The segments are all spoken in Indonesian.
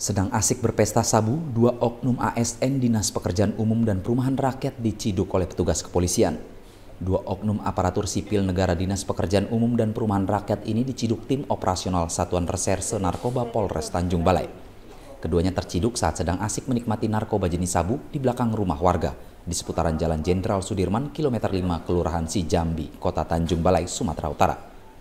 Sedang asik berpesta sabu, dua oknum ASN Dinas Pekerjaan Umum dan Perumahan Rakyat diciduk oleh petugas kepolisian. Dua oknum aparatur sipil negara Dinas Pekerjaan Umum dan Perumahan Rakyat ini diciduk tim operasional Satuan Reserse Narkoba Polres Tanjung Balai. Keduanya terciduk saat sedang asik menikmati narkoba jenis sabu di belakang rumah warga di seputaran Jalan Jenderal Sudirman, kilometer 5, Kelurahan Sijambi, Kota Tanjung Balai, Sumatera Utara.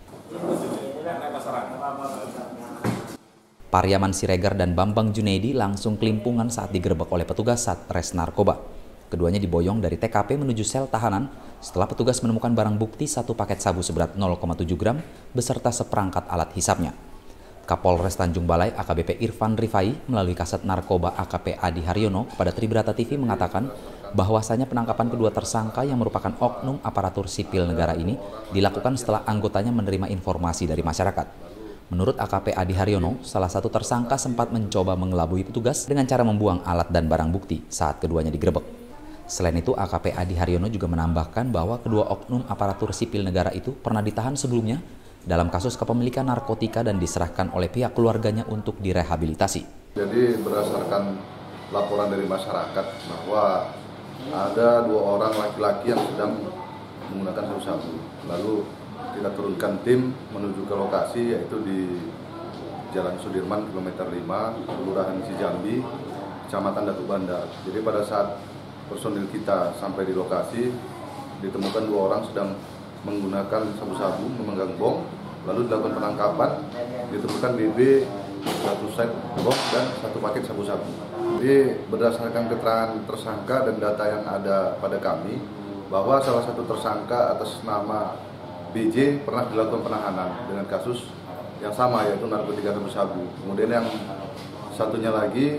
Pariaman Siregar dan Bambang Junaidi langsung kelimpungan saat digerebek oleh petugas Satres Narkoba. Keduanya diboyong dari TKP menuju sel tahanan setelah petugas menemukan barang bukti satu paket sabu seberat 0,7 gram beserta seperangkat alat hisapnya. Kapolres Tanjung Balai AKBP Irfan Rifai melalui Kasat Narkoba AKP Adi Haryono kepada Tribrata TV mengatakan bahwasanya penangkapan kedua tersangka yang merupakan oknum aparatur sipil negara ini dilakukan setelah anggotanya menerima informasi dari masyarakat. Menurut AKP Adi Haryono, salah satu tersangka sempat mencoba mengelabui petugas dengan cara membuang alat dan barang bukti saat keduanya digerebek. Selain itu, AKP Adi Haryono juga menambahkan bahwa kedua oknum aparatur sipil negara itu pernah ditahan sebelumnya dalam kasus kepemilikan narkotika dan diserahkan oleh pihak keluarganya untuk direhabilitasi. Jadi berdasarkan laporan dari masyarakat bahwa ada dua orang laki-laki yang sedang menggunakan sabu-sabu. Lalu kita turunkan tim menuju ke lokasi, yaitu di Jalan Sudirman, kilometer 5, Kelurahan Sijambi, Kecamatan Datu Bandar. Jadi pada saat personil kita sampai di lokasi, ditemukan dua orang sedang menggunakan sabu-sabu, memegang bom, lalu dilakukan penangkapan, ditemukan BB, satu set bom, dan satu paket sabu-sabu. Jadi berdasarkan keterangan tersangka dan data yang ada pada kami, bahwa salah satu tersangka atas nama BJ pernah dilakukan penahanan dengan kasus yang sama, yaitu narkotika sabu-sabu. Kemudian yang satunya lagi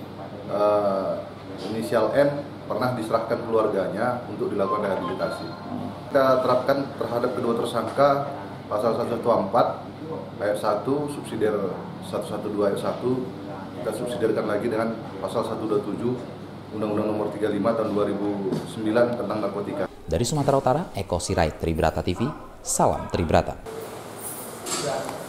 inisial N pernah diserahkan keluarganya untuk dilakukan rehabilitasi. Kita terapkan terhadap kedua tersangka pasal 114 ayat 1 subsidiar 112 ayat 1, kita subsidiarkan lagi dengan pasal 127 Undang-Undang Nomor 35 Tahun 2009 tentang narkotika. Dari Sumatera Utara, Eko Sirait, Tribrata TV, salam Tribrata.